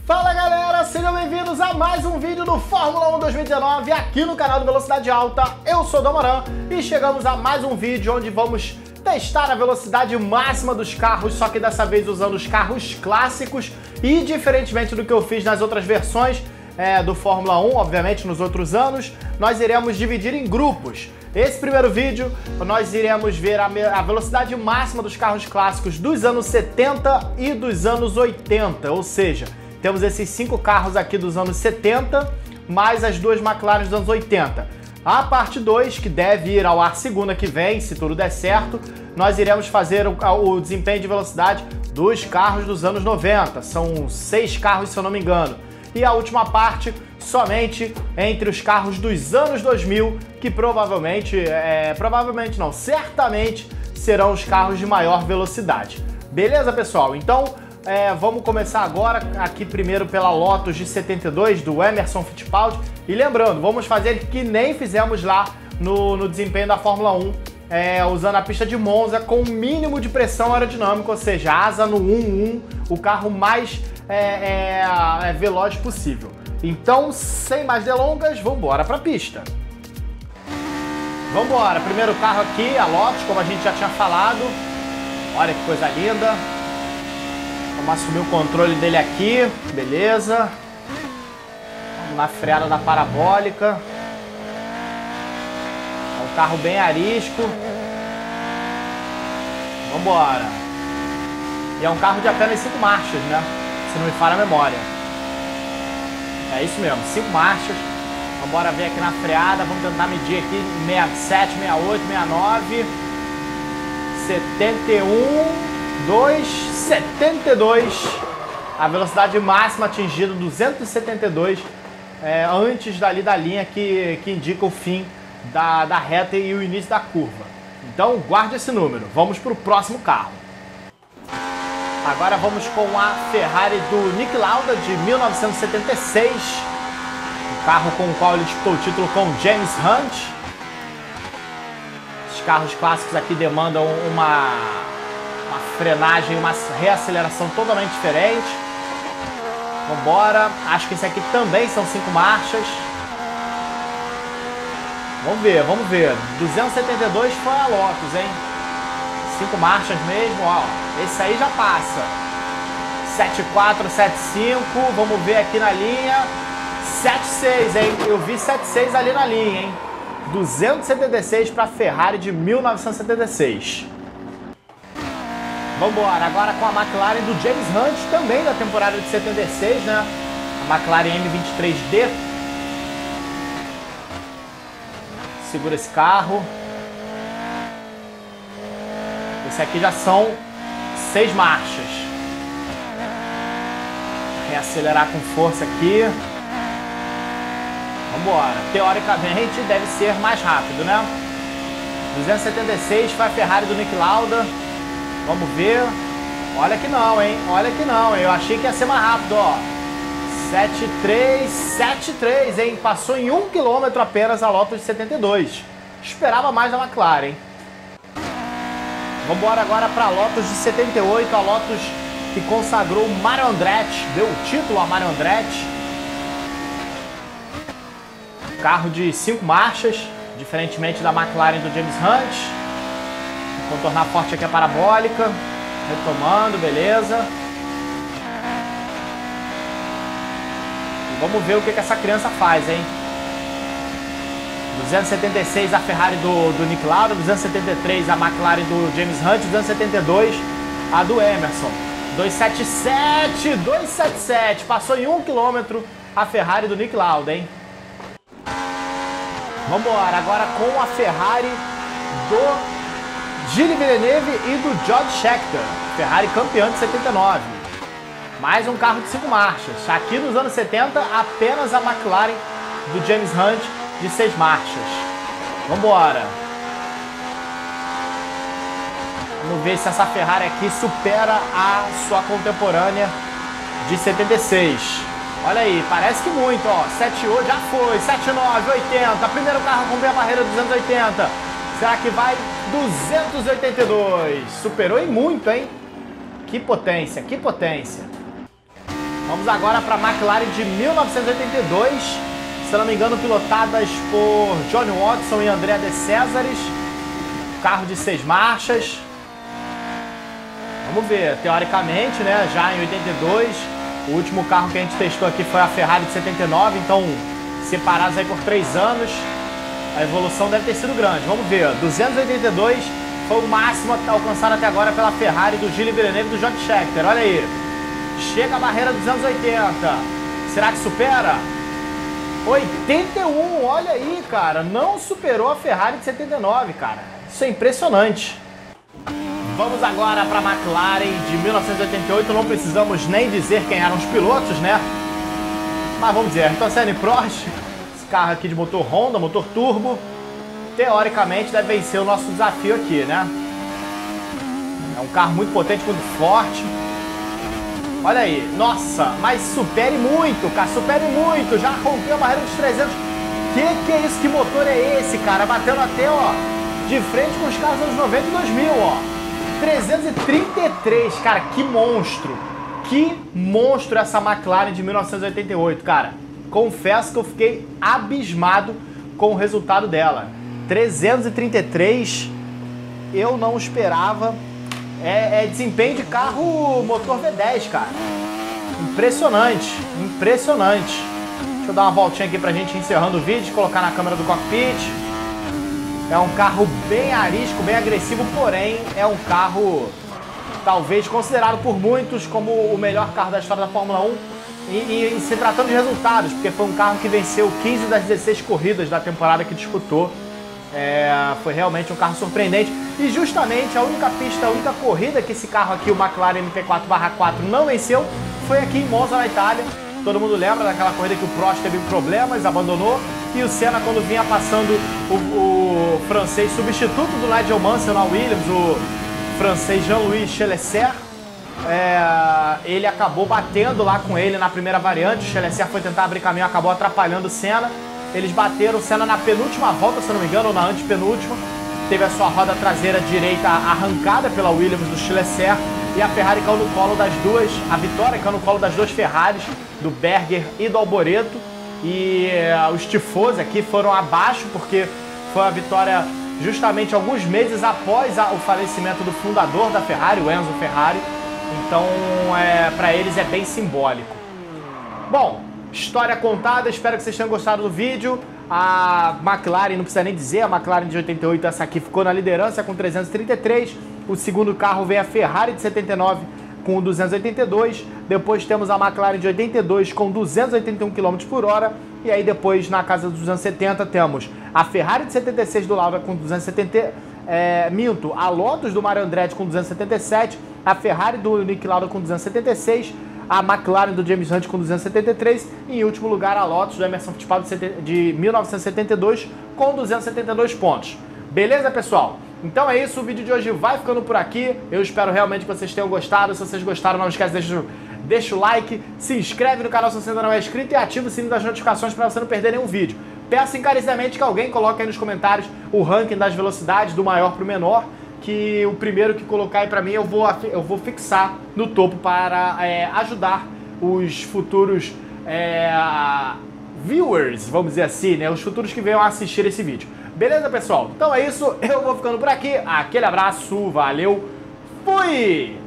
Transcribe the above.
Fala galera, sejam bem-vindos a mais um vídeo do Fórmula 1 2019 aqui no canal do Velocidade Alta. Eu sou o Damoran e chegamos a mais um vídeo onde vamos testar a velocidade máxima dos carros, só que dessa vez usando os carros clássicos e diferentemente do que eu fiz nas outras versões do Fórmula 1, obviamente nos outros anos, nós iremos dividir em grupos. Esse primeiro vídeo nós iremos ver a velocidade máxima dos carros clássicos dos anos 70 e dos anos 80, ou seja, temos esses 5 carros aqui dos anos 70, mais as duas McLaren dos anos 80. A parte 2, que deve ir ao ar segunda que vem, se tudo der certo, nós iremos fazer o desempenho de velocidade dos carros dos anos 90. São 6 carros, se eu não me engano. E a última parte, somente entre os carros dos anos 2000, que certamente serão os carros de maior velocidade. Beleza, pessoal? Então, vamos começar agora aqui primeiro pela Lotus de 72 do Emerson Fittipaldi. E lembrando, vamos fazer que nem fizemos lá no desempenho da Fórmula 1, usando a pista de Monza com o mínimo de pressão aerodinâmica, ou seja, asa no 1.1, o carro mais veloz possível. Então, sem mais delongas, vamos embora para a pista. Vamos embora, primeiro carro aqui, a Lotus, como a gente já tinha falado. Olha que coisa linda. Vamos assumir o controle dele aqui, beleza. Vamos na freada da parabólica. É um carro bem arisco. Vamos embora. E é um carro de apenas 5 marchas, né? Se não me falha a memória. É isso mesmo, 5 marchas. Vamos embora ver aqui na freada, vamos tentar medir aqui 67, 68, 69, 71... 2,72, a velocidade máxima atingida 272 antes dali da linha que indica o fim da reta e o início da curva. Então guarde esse número, vamos para o próximo carro. Agora vamos com a Ferrari do Niki Lauda de 1976, o carro com o qual ele disputou o título com James Hunt. Os carros clássicos aqui demandam uma frenagem, uma reaceleração totalmente diferente. Vambora. Acho que esse aqui também são 5 marchas. Vamos ver. 272 foi a Lotus, hein? 5 marchas mesmo, ó. Esse aí já passa. 7.4, 7.5. Vamos ver aqui na linha. 7.6, hein? Eu vi 7.6 ali na linha, hein? 276 para a Ferrari de 1976. Vamos embora, agora com a McLaren do James Hunt, também da temporada de 76, né? A McLaren M23D. Segura esse carro. Esse aqui já são 6 marchas. Reacelerar com força aqui. Vamos embora. Teoricamente deve ser mais rápido, né? 276 para a Ferrari do Niki Lauda. Vamos ver. Olha que não, hein? Olha que não, hein? Eu achei que ia ser mais rápido, ó. 7.3, hein? Passou em 1 km apenas a Lotus de 72. Esperava mais da McLaren, hein? Vamos embora agora para a Lotus de 78, a Lotus que consagrou o Mario Andretti, deu o título a Mario Andretti. Carro de 5 marchas, diferentemente da McLaren do James Hunt. Contornar forte aqui a parabólica, retomando, beleza. E vamos ver o que essa criança faz, hein? 276 a Ferrari do Niki Lauda, 273 a McLaren do James Hunt, 272 a do Emerson. 277, passou em 1 km a Ferrari do Niki Lauda, hein? Vamos embora, agora com a Ferrari do Gilles Villeneuve e do George Scheckter, Ferrari campeão de 79. Mais um carro de 5 marchas. Aqui nos anos 70, apenas a McLaren do James Hunt de 6 marchas. Vamos embora. Vamos ver se essa Ferrari aqui supera a sua contemporânea de 76. Olha aí, parece que muito, ó. 7.8 já foi, 7.9, 80. Primeiro carro a cumprir a barreira 280. Será que vai 282? Superou em muito, hein? Que potência, que potência. Vamos agora para a McLaren de 1982, se não me engano pilotadas por Johnny Watson e Andrea De Cesaris, carro de 6 marchas. Vamos ver, teoricamente, né, já em 82, o último carro que a gente testou aqui foi a Ferrari de 79, então separados aí por 3 anos, a evolução deve ter sido grande. Vamos ver, 282 foi o máximo alcançado até agora pela Ferrari do Gilles Villeneuve e do George Scheckter, olha aí. Chega a barreira 280, será que supera? 81, olha aí, cara, não superou a Ferrari de 79, cara, isso é impressionante. Vamos agora para a McLaren de 1988, não precisamos nem dizer quem eram os pilotos, né? Mas vamos dizer, então Senna e Prost, esse carro aqui de motor Honda, motor turbo, teoricamente deve vencer o nosso desafio aqui, né? É um carro muito potente, muito forte. Olha aí, nossa, mas supere muito, cara, supere muito, já rompeu a barreira dos 300. Que é isso? Que motor é esse, cara? Batendo até, ó, de frente com os carros dos anos 90 e 2000, ó. 333, cara, que monstro essa McLaren de 1988, cara. Confesso que eu fiquei abismado com o resultado dela. 333, eu não esperava. É desempenho de carro motor V10, cara. Impressionante, impressionante. Deixa eu dar uma voltinha aqui pra gente encerrando o vídeo, colocar na câmera do cockpit. É um carro bem arisco, bem agressivo, porém é um carro talvez considerado por muitos como o melhor carro da história da Fórmula 1 e se tratando de resultados, porque foi um carro que venceu 15 das 16 corridas da temporada que disputou. Foi realmente um carro surpreendente e justamente a única pista, a única corrida que esse carro aqui, o McLaren MP4/4, não venceu foi aqui em Monza, na Itália. Todo mundo lembra daquela corrida que o Prost teve problemas, abandonou, e o Senna, quando vinha passando o francês substituto do Nigel Mansell na Williams, o francês Jean-Louis Chelesser, ele acabou batendo lá com ele na primeira variante. O Chelesser foi tentar abrir caminho, acabou atrapalhando o Senna. Eles bateram o Senna na penúltima volta, se não me engano, ou na antepenúltima. Teve a sua roda traseira direita arrancada pela Williams do Chelesser e a Ferrari caiu no colo das duas, a vitória caiu no colo das duas Ferraris, do Berger e do Alboreto. E os tifosi aqui foram abaixo, porque foi a vitória justamente alguns meses após o falecimento do fundador da Ferrari, o Enzo Ferrari. Então, para eles é bem simbólico. Bom, história contada, espero que vocês tenham gostado do vídeo. A McLaren, não precisa nem dizer, a McLaren de 88, essa aqui ficou na liderança com 333. O segundo carro vem a Ferrari de 79 com 282. Depois temos a McLaren de 82 com 281 km por hora. E aí depois, na casa dos 270, temos a Ferrari de 76 do Lauda com 270... a Lotus do Mario Andretti com 277. A Ferrari do Nick Lauda com 276. A McLaren do James Hunt com 273 e em último lugar a Lotus do Emerson Fittipaldi de 1972 com 272 pontos. Beleza, pessoal? Então é isso, o vídeo de hoje vai ficando por aqui. Eu espero realmente que vocês tenham gostado. Se vocês gostaram, não esquece, deixa o like, se inscreve no canal se você ainda não é inscrito e ativa o sininho das notificações para você não perder nenhum vídeo. Peço encarecidamente que alguém coloque aí nos comentários o ranking das velocidades do maior para o menor, que o primeiro que colocar aí pra mim eu vou fixar no topo para ajudar os futuros viewers, vamos dizer assim, né? Os futuros que venham assistir esse vídeo. Beleza, pessoal? Então é isso, eu vou ficando por aqui. Aquele abraço, valeu, fui!